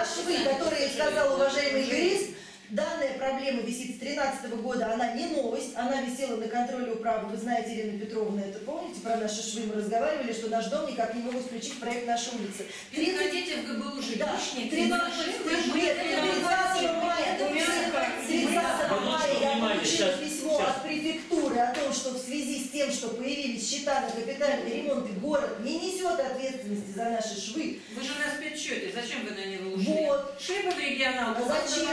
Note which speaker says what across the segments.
Speaker 1: швы, которые сказал уважаемый юрист, данная проблема висит с 2013 года, она не новость, она висела на контроле управы. Вы знаете, Елена Петровна, это помните, про наши швы мы разговаривали, что наш дом никак не могут включить в проект нашей улицы.
Speaker 2: Переходите в ГБУ жилищник.
Speaker 1: 13 мая я получила письмо от префектуры о том, что в связи с тем, что появились счета на капитальный ремонт, город не несет ответственности за наши швы.
Speaker 2: Вы же на спецсчете, зачем вы на него ушли?
Speaker 1: Вот.
Speaker 2: Шли бы в регионалку,
Speaker 1: зачем?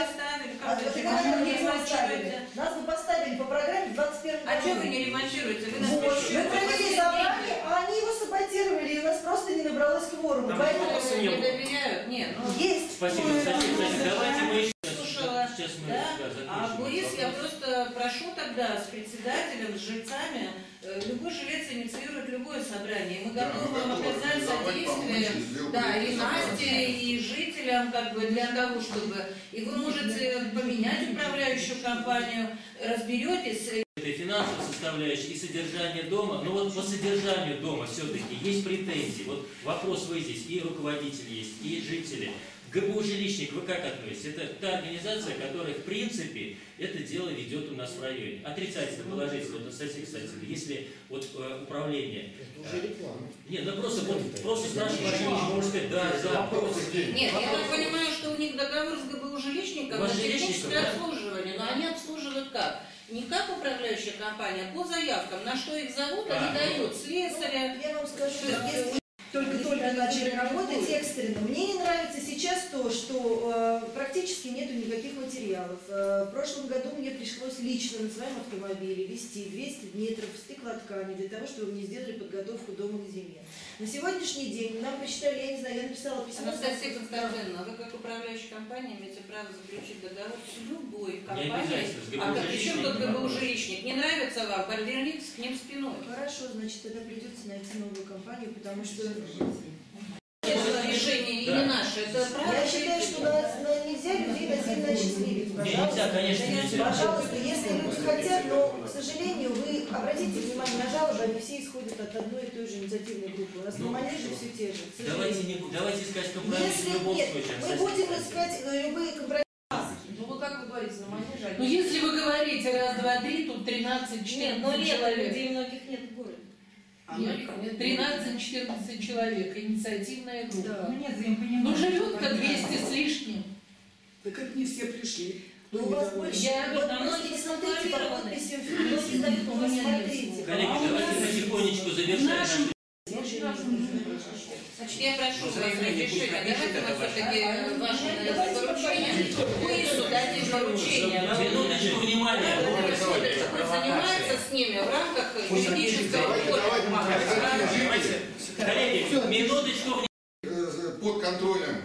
Speaker 1: Нас бы поставили по программе в 21 году.
Speaker 2: А что вы не ремонтируете? Вы на
Speaker 1: Вот.
Speaker 2: спецсчете.
Speaker 1: Мы провели собрание, а они его саботировали, и у нас просто не набралось кворума.
Speaker 2: Поэтому не доверяют? Нет.
Speaker 1: Есть.
Speaker 3: Спасибо, давайте мы еще...
Speaker 2: Сейчас мы а ГУИС я просто прошу тогда с председателем, с жильцами, любой жилец инициирует любое собрание. Мы готовы вам оказать содействие, да, и Насте, и жителям, как бы, для того, чтобы... И вы можете поменять управляющую компанию, разберетесь.
Speaker 3: Это финансовая составляющая и содержание дома, но вот по содержанию дома все-таки есть претензии. Вот вопрос вы здесь, и руководитель есть, и жители. ГБУ «Жилищник» вы как относитесь? Это та организация, которая, в принципе, это дело ведет у нас в районе. Отрицательно, положительно, вот совсем, кстати, если вот управление...
Speaker 4: Это уже реклама.
Speaker 3: Нет, ну просто спрашивать, можно сказать, да, просто...
Speaker 2: Нет, я так понимаю, что у них договор с ГБУ «Жилищником» на техническое обслуживание, но они обслуживают как? Не как управляющая компания, а по заявкам, на что их зовут, они дают слесаря.
Speaker 1: Я вам скажу, что если только начали работать экстренно. Мне не нравится сейчас то, что практически нету никаких материалов. В прошлом году мне пришлось лично на своем автомобиле везти 200 метров стеклоткани для того, чтобы мне сделали подготовку дома к зиме. На сегодняшний день нам посчитали, я не знаю, я написала письмо.
Speaker 2: Анастасия Константиновна, вы как управляющая компания имеете право заключить договор с любой компанией. А причем тут ГБУ «Жилищник». Не нравится вам, повернитесь к ним спиной.
Speaker 1: Хорошо, значит, тогда придется найти новую компанию, потому что...
Speaker 2: Это решение и не наше, это право.
Speaker 1: Я считаю, что нельзя людей насильно осчастливить.
Speaker 3: Нельзя, конечно, нельзя.
Speaker 1: Пожалуйста, если люди хотят, но, к сожалению, вы обратите внимание на жалобы, они все исходят от одной и той же инициативной группы. У нас на манеже все те же.
Speaker 3: Давайте искать компромисс в любом случае.
Speaker 1: Мы будем искать любые компромиссы.
Speaker 2: Ну вы как вы говорите, на манеже?
Speaker 5: Ну если вы говорите раз, два, три, тут 13-14 человек.
Speaker 1: Людей многих нет в городе.
Speaker 5: Нет, 13-14 человек, инициативная группа.
Speaker 1: Да.
Speaker 5: Ну живет-то 200 с лишним.
Speaker 4: Так это не все пришли.
Speaker 1: Но у вас больше, вот многие не смотрите по подписям, многие дают, но смотрите.
Speaker 3: Коллеги, давайте потихонечку завершаем.
Speaker 2: Значит, я прошу своих разрешения, давайте мы все-таки ваше поручение, ГУИСу дадим поручение.
Speaker 3: Минуточку внимания.
Speaker 2: Пусть занимается с ними в рамках юридического
Speaker 3: Коллеги, минуточку внимания.
Speaker 6: Под контролем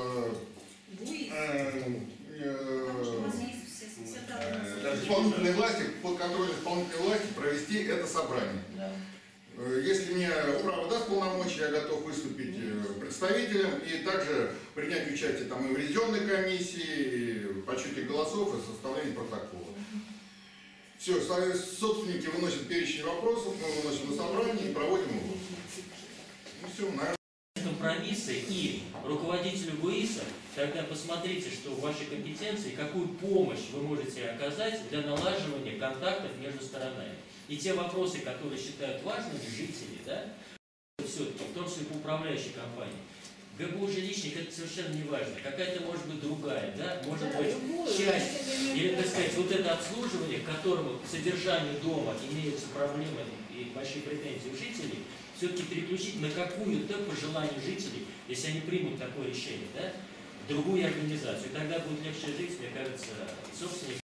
Speaker 6: исполнительной власти, под контролем исполнительной власти провести это собрание. Если мне управа даст полномочия, я готов выступить представителем и также принять участие там и в ревизионной комиссии, и в подсчете голосов, и в составлении протокола. Все, собственники выносят перечень вопросов, мы выносим на собрание и проводим его. Ну все, наверное.
Speaker 3: Компромиссы и руководителю ГУИСа, тогда посмотрите, что в вашей компетенции, какую помощь вы можете оказать для налаживания контактов между сторонами. И те вопросы, которые считают важными жители, да, все-таки, в том числе по управляющей компании. ГБУ «Жилищник» это совершенно не важно. Какая-то может быть другая, да, может быть часть, или, так сказать, вот это обслуживание, к которому, к содержанию дома имеются проблемы и большие претензии у жителей, все-таки переключить на какую-то, по желанию жителей, если они примут такое решение, да, другую организацию. И тогда будет легче жить, мне кажется, собственник.